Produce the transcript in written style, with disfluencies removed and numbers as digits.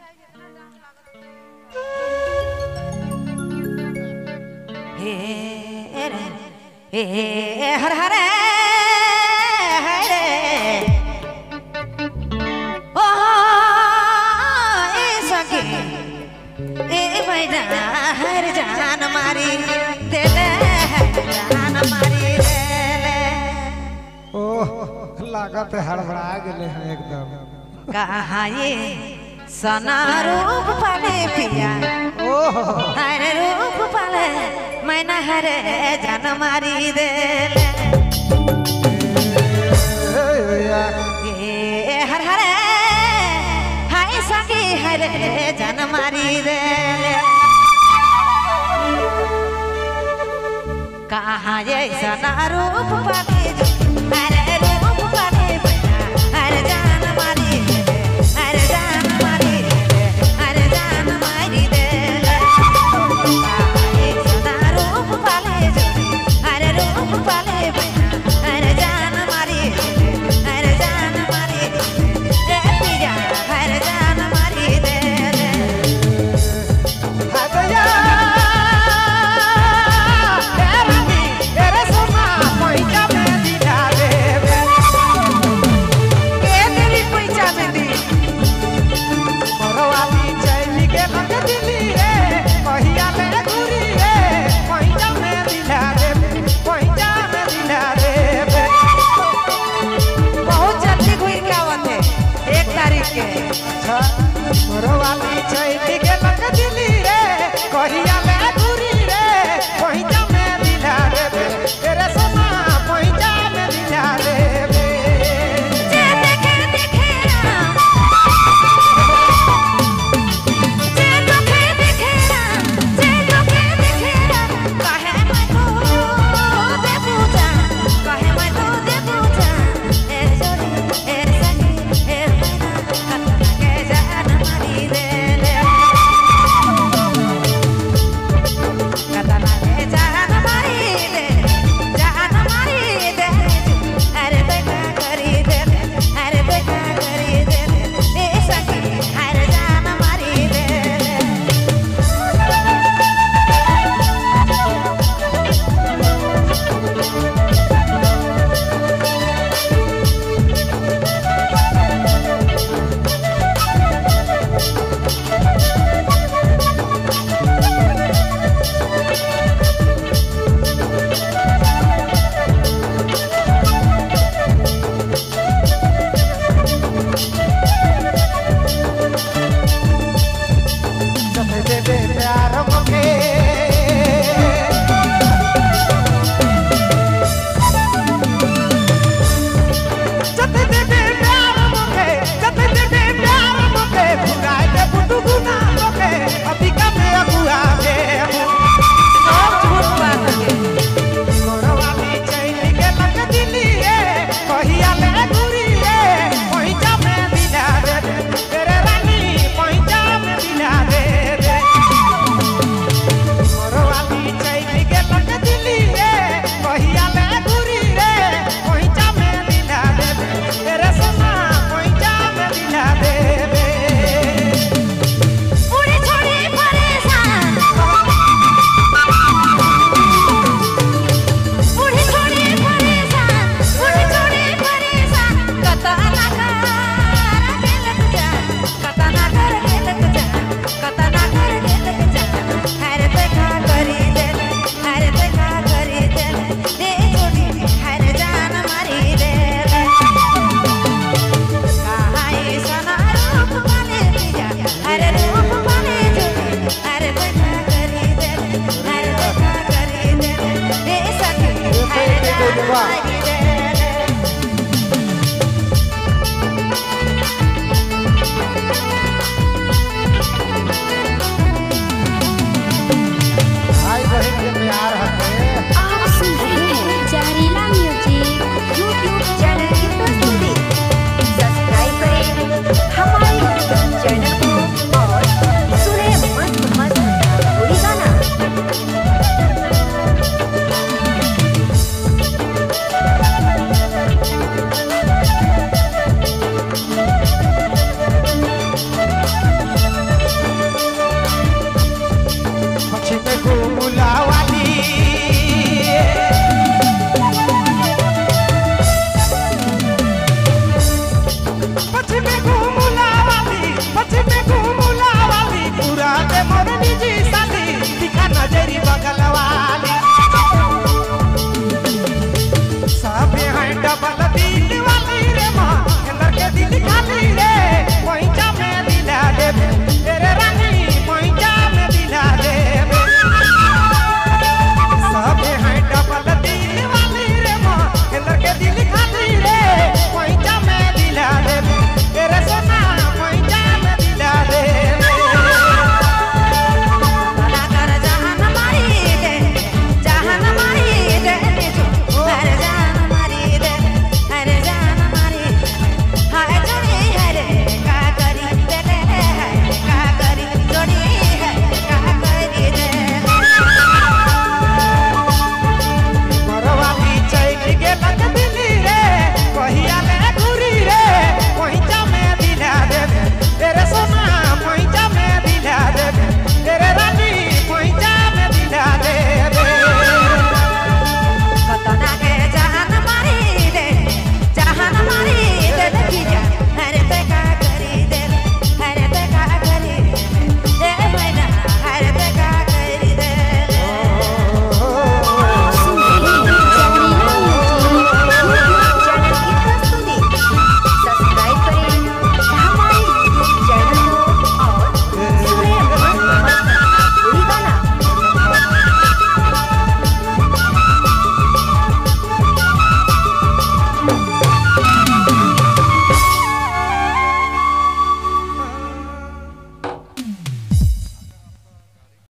हर हरे हर जान मारी देले जान मारी देले। ओह लागत हड़बड़ा गेले हैं एकदम। कहाँ ये सना रूप पाले पिया ओह हर रूप पाले मैंने हर जान मारी देले। हर हरे हाय सखी हर जान मारी देले। कहाँ ये सना रूप पाले हर रूप पाले हर जान मारी देले हर जान मारी देले हर जान मारी देले। कहाँ ये सना रूप पाले हर रूप पाले हर जान मारी देले हर जान मारी देले पिया हर जान मारी देले। वाली चाहिए के लग दिली रे कहिया